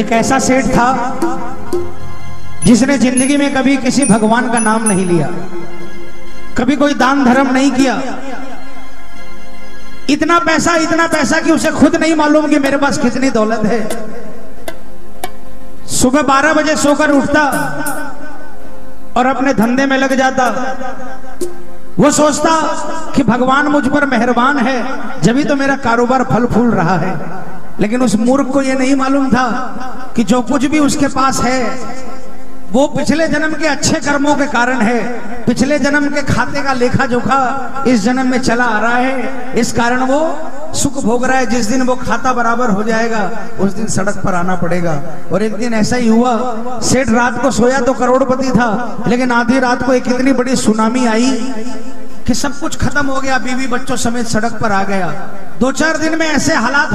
एक ऐसा सेठ था जिसने जिंदगी में कभी किसी भगवान का नाम नहीं लिया, कभी कोई दान धर्म नहीं किया। इतना पैसा कि उसे खुद नहीं मालूम कि मेरे पास कितनी दौलत है। सुबह 12 बजे सोकर उठता और अपने धंधे में लग जाता। वो सोचता कि भगवान मुझ पर मेहरबान है, जब तो मेरा कारोबार फल फूल रहा है। लेकिन उस मूर्ख को यह नहीं मालूम था कि जो कुछ भी उसके पास है वो पिछले जन्म के अच्छे कर्मों के कारण है। पिछले जन्म के खाते का लेखा जोखा इस जन्म में चला आ रहा है, इस कारण वो सुख भोग रहा है। जिस दिन वो खाता बराबर हो जाएगा उस दिन सड़क पर आना पड़ेगा। और एक दिन ऐसा ही हुआ, सेठ रात को सोया तो करोड़पति था, लेकिन आधी रात को एक इतनी बड़ी सुनामी आई कि सब कुछ खत्म हो गया, बीवी बच्चों समेत सड़क पर आ गया। 2-4 दिन में ऐसे हालात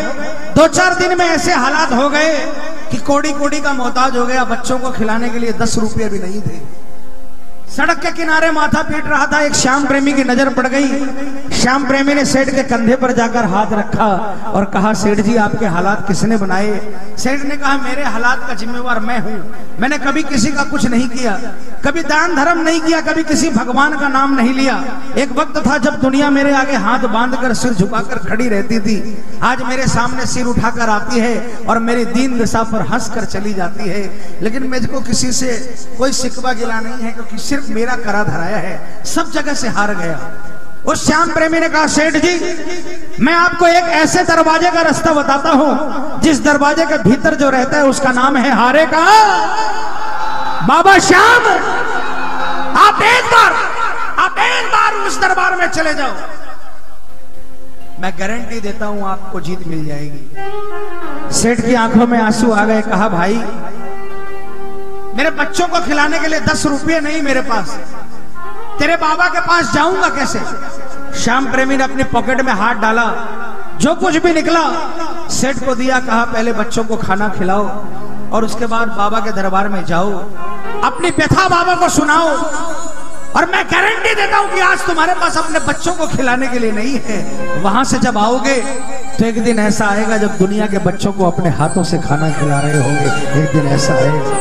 हो गए कि कोड़ी का मोहताज हो गया। बच्चों को खिलाने के लिए 10 रुपये भी नहीं थे। सड़क के किनारे माथा पीट रहा था, एक श्याम प्रेमी की नजर पड़ गई। श्याम प्रेमी ने सेठ के कंधे पर जाकर हाथ रखा और कहा, सेठ जी आपके हालात किसने बनाए? सेठ ने कहा, मेरे हालात का जिम्मेवार मैं हूं। मैंने कभी किसी का कुछ नहीं किया, कभी दान धर्म नहीं किया, कभी किसी भगवान का नाम नहीं लिया। एक वक्त था जब दुनिया मेरे आगे हाथ बांधकर सिर झुकाकर खड़ी रहती थी। आज मेरे सामने सिर उठाकर आती है और मेरी दीन दशा पर हंसकर चली जाती है। लेकिन मुझको किसी से कोई शिकवा गिला नहीं है, क्योंकि सिर्फ मेरा करा धराया है, सब जगह से हार गया। उस श्याम प्रेमी ने कहा, सेठ जी मैं आपको एक ऐसे दरवाजे का रास्ता बताता हूं जिस दरवाजे के भीतर जो रहता है उसका नाम है हारे का बाबा श्याम। आप एक बार उस दरबार में चले जाओ, मैं गारंटी देता हूं आपको जीत मिल जाएगी। सेठ की आंखों में आंसू आ गए। कहा, भाई मेरे बच्चों को खिलाने के लिए 10 रुपये नहीं मेरे पास, तेरे बाबा के पास जाऊंगा कैसे? श्याम प्रेमी ने अपनी पॉकेट में हाथ डाला, जो कुछ भी निकला सेठ को दिया। कहा, पहले बच्चों को खाना खिलाओ और उसके बाद बाबा के दरबार में जाओ, अपनी व्यथा बाबा को सुनाओ, और मैं गारंटी देता हूं कि आज तुम्हारे पास अपने बच्चों को खिलाने के लिए नहीं है। वहां से जब आओगे तो एक दिन ऐसा आएगा जब दुनिया के बच्चों को अपने हाथों से खाना खिला रहे होंगे। एक दिन ऐसा आएगा।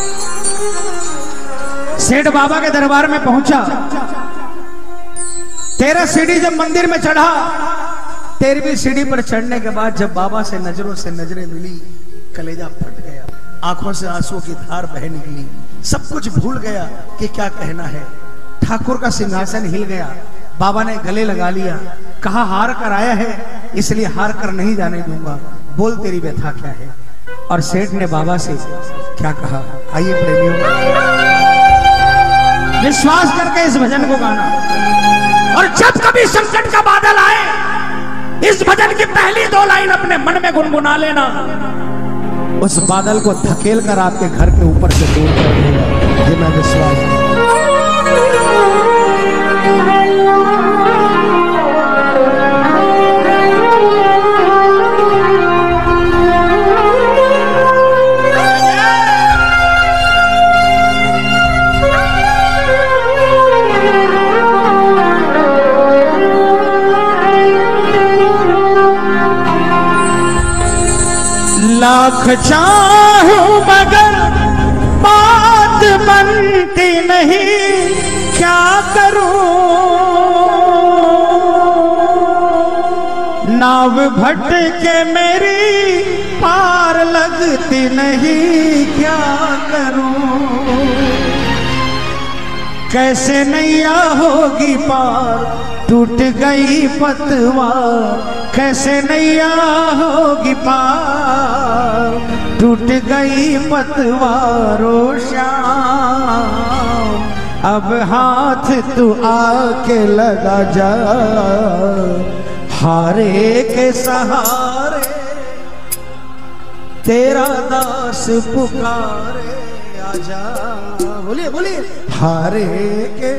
सेठ बाबा के दरबार में पहुंचा। 13 सीढ़ी जब मंदिर में चढ़ा, 13वीं सीढ़ी पर चढ़ने के बाद जब बाबा से नजरों से नजरें मिली, कलेजा फट गया, आंखों से आंसुओं की धार बह निकली। सब कुछ भूल गया कि क्या कहना है। ठाकुर का सिंहासन हिल गया। बाबा ने गले लगा लिया। कहा, हार कर आया है इसलिए हार कर नहीं जाने दूंगा, बोल तेरी व्यथा क्या है? और सेठ ने बाबा से क्या कहा, आइए प्रेमियों विश्वास करके इस भजन को गाना। और जब कभी संकट का बादल आए, इस भजन की पहली 2 लाइन अपने मन में गुनगुना लेना। उस बादल को धकेल कर आपके घर के ऊपर से दूर कर देगा। ये मैं विश्वास लाख चाहूं मगर बात बनती नहीं, क्या करूं? नाव भटके मेरी पार लगती नहीं, क्या करूं? कैसे नैया होगी पार, टूट गई पतवार। कैसे नैया होगी पार, टूट गई पतवार। ओ श्याम अब हाथ तू आके लगा जा, हारे के सहारे तेरा दास पुकारे आजा। बोलिए हारे के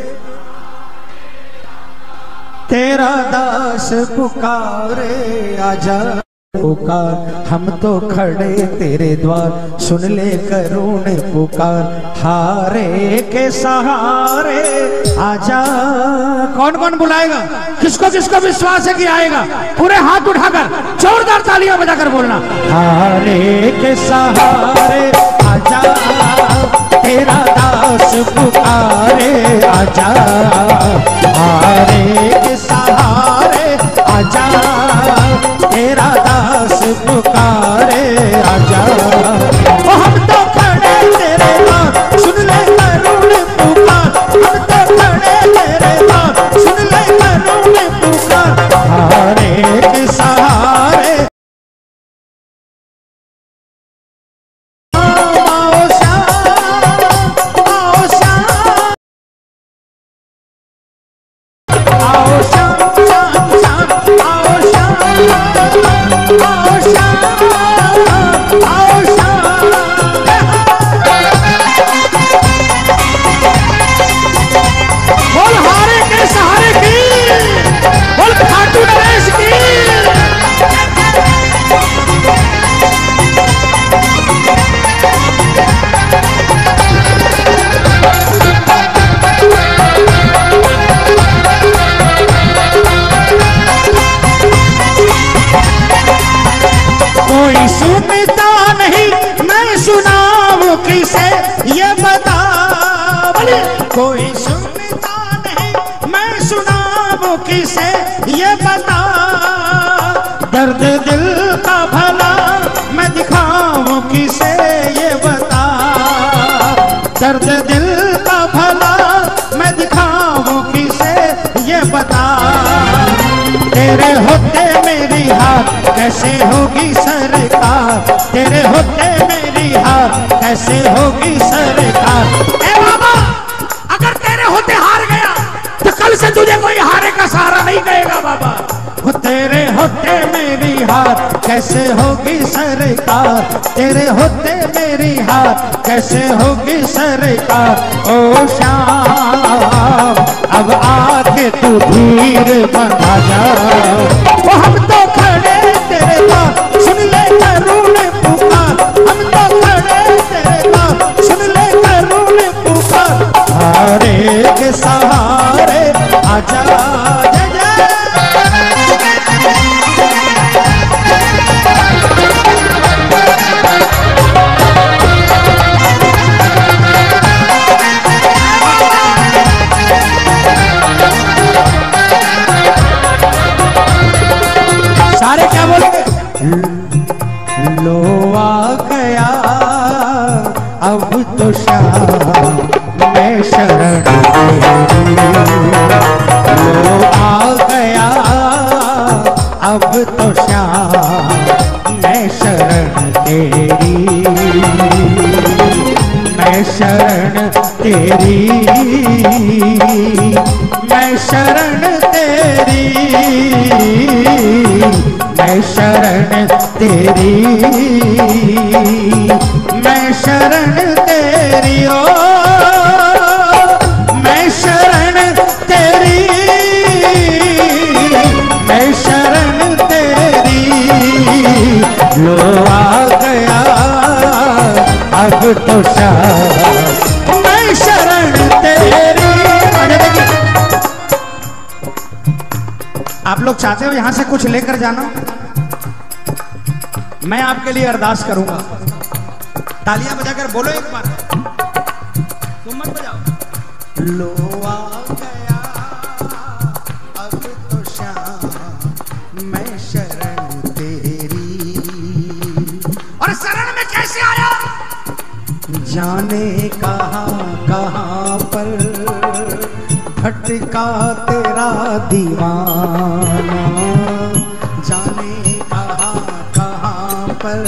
तेरा दास पुकारे आजा। पुकार हम तो खड़े तेरे द्वार, सुन ले करुण पुकार, हारे के सहारे आजा। कौन कौन बुलाएगा? किसको किसको विश्वास है कि आएगा? पूरे हाथ उठाकर जोरदार तालियां बजाकर बोलना, हारे के सहारे आजा, तेरा दास पुकारे आजा, हारे के सहारे आजा, तेरा दास पुकारे आजा। ओ हम तो खड़े तेरे द्वार, सुन ले करुण पुकार, हम तो खड़े तेरे द्वार, सुन ले करुण पुकार, हारे के सहारे आओ श्याम, आओ श्याम, आओ श्याम, श्याम श्याम, आओ श्याम, आओ श्याम, आओ श्याम। बोल हारे के सहारे की, बोल खाटू नरेश की। कोई सुनता नहीं, मैं सुनाऊं किसे ये बता। कोई सुनता नहीं, मैं सुनाऊं किसे ये बता। दर्द दिल का भला मैं दिखाऊं किसे ये बता। दर्द दिल का भला मैं दिखाऊं किसे ये बता। तेरे होते मेरी हार कैसे होगी सरकार, तेरे होते मेरी हार कैसे होगी सरकार। ए बाबा, अगर तेरे होते हार गया तो कल से तुझे कोई हारे का सहारा नहीं कहेगा बाबा। वो तेरे होते मेरी हार कैसे होगी सरकार, तेरे होते मेरी हार कैसे होगी सरकार। ओ श्याम अब आके तू धीर बना जा। वो हम तो खड़े तेरे द्वार, सुन ले करुण पुकार, हम तो खड़े तेरे द्वार, सुन ले करुण पुकार, हारे के सहारे आजा। जय जय सारे क्या बोलेंगे? लो आ गया अब तो श्याम मैं शरण तेरी। लो आ गया अब तो श्याम मैं शरण तेरी, मैं शरण तेरी, मैं शरण तेरी, मैं शरण तेरी, मैं शरण तेरी। ओ मैं शरण तेरी, मैं शरण तेरी। लो आ गया अब तो श्याम मैं शरण तेरी। आप लोग चाहते हो यहां से कुछ लेकर जाना? मैं आपके लिए अरदास करूंगा। तालियां बजाकर बोलो एक बार, तुम मत बजाओ। लो आ गया अब तो श्याम मैं शरण तेरी। और शरण में कैसे आया? जाने कहां पर भटका तेरा दीवाना, जाने कहां पर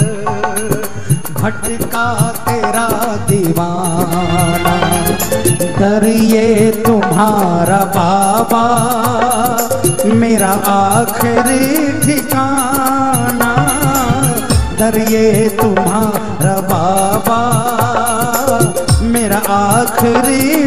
भटका तेरा दीवाना। दर ये तुम्हारा बाबा मेरा आखिरी ठिकाना, दर ये तुम्हारा बाबा मेरा आखिरी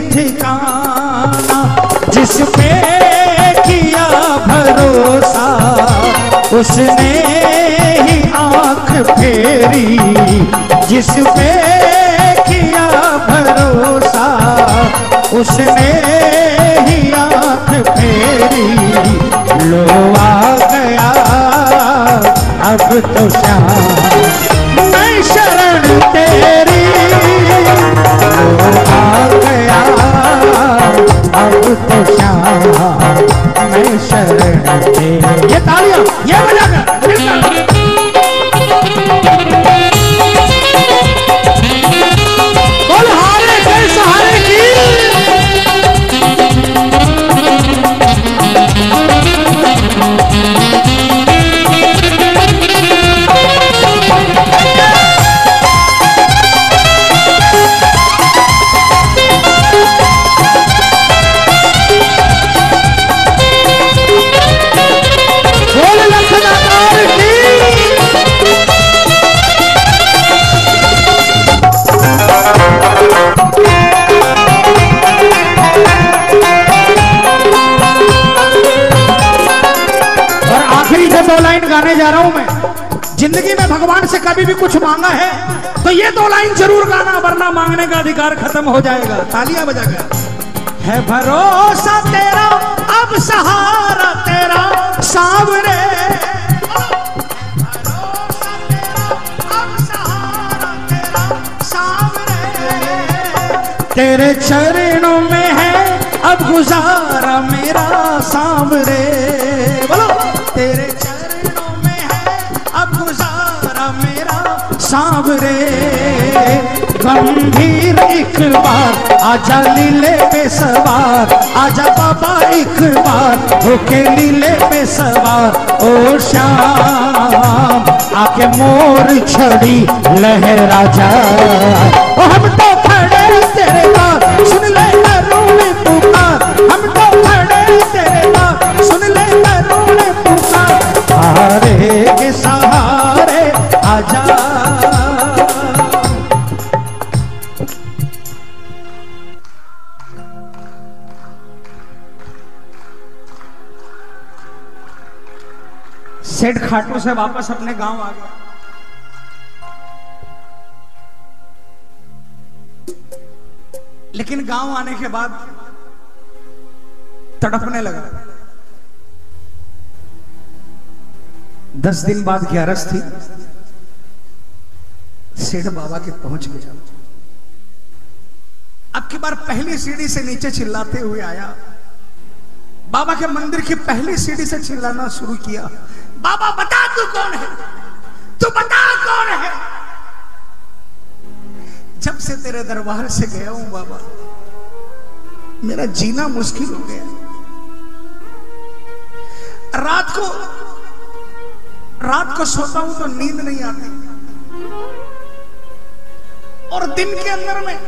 ठिकाना। जिस पे किया भरोसा उसने ही आंख फेरी, जिस पे किया भरोसा उसने ही आंख फेरी। लो आ गया अब तो श्याम मैं शरण तेरी, लो आ गया अब तो श्याम मैं शरण तेरी। ये तालियां ये बजा कर बोल हारे के सहारे की। दो लाइन गाने जा रहा हूं मैं। जिंदगी में भगवान से कभी भी कुछ मांगा है तो ये दो लाइन जरूर गाना, वरना मांगने का अधिकार खत्म हो जाएगा। तालियां बजाकर। है भरोसा तेरा अब सहारा तेरा सांवरे, भरोसा तेरा अब सहारा तेरा सांवरे, तेरे चरणों में है अब गुजारा मेरा सांवरे। बोलो तेरे सांवरे। गंभीर एक बार आजा लीले पे सवार, आजा बाबा एक बार होके लीले पे सवार। ओ श्याम आके मोर छड़ी लहरा जा, ओ हम तो खड़े तेरे पास सुन ले करुण पुकार, हम तो खड़े तेरे पास सुन ले करुण पुकार। हारे के सहारे आजा। सेठ खाटू से वापस अपने गांव आ गया। लेकिन गांव आने के बाद तड़पने लगा। 10 दिन बाद 11 थी। सेठ बाबा के पहुंच गया। अब की बार पहली सीढ़ी से नीचे चिल्लाते हुए आया। बाबा के मंदिर की पहली सीढ़ी से चिल्लाना शुरू किया। बाबा बता तू कौन है, तू बता कौन है। जब से तेरे दरबार से गया हूं बाबा मेरा जीना मुश्किल हो गया। रात को सोता हूं तो नींद नहीं आती, और दिन के अंदर में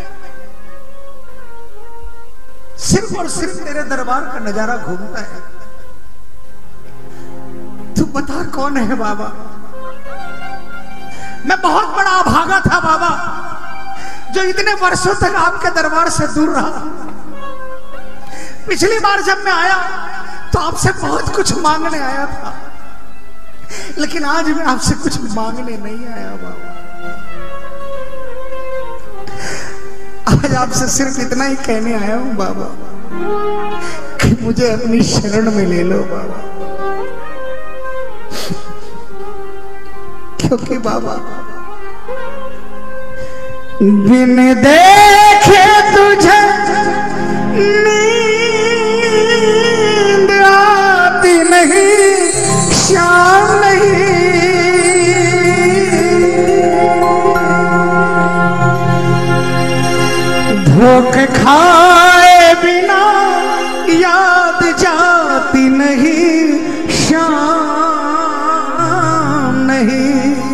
सिर्फ और सिर्फ तेरे दरबार का नजारा घूमता है। तू बता कौन है बाबा। मैं बहुत बड़ा अभागा था बाबा, जो इतने वर्षों तक आपके दरबार से दूर रहा। पिछली बार जब मैं आया तो आपसे बहुत कुछ मांगने आया था, लेकिन आज मैं आपसे कुछ मांगने नहीं आया बाबा। आज आपसे सिर्फ इतना ही कहने आया हूं बाबा कि मुझे अपनी शरण में ले लो बाबा। क्योंकि बाबा बिन देखे तुझे नींद आती नहीं, शाम नहीं। धोखे खाए बिना याद जाती नहीं, शाम नहीं।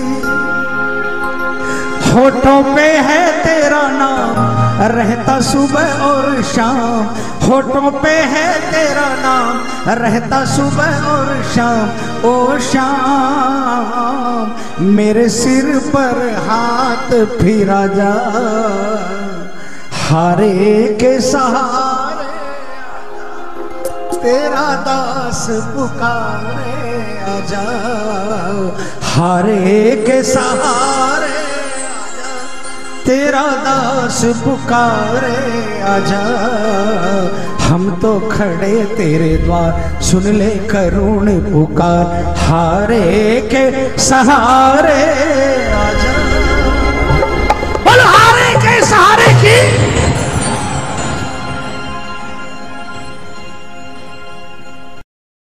होठों पे है तेरा नाम रहता सुबह और शाम, होठों पे है तेरा नाम रहता सुबह और शाम। ओ शाम मेरे सिर पर हाथ फिरा जा, हारे के सहारे तेरा दास पुकारे आजा, हारे के सहारे आजा, तेरा दास पुकारे आजा, हम तो खड़े तेरे द्वार, सुन ले करुण पुकार, हारे के सहारे आजा। बोल हारे के सहारे की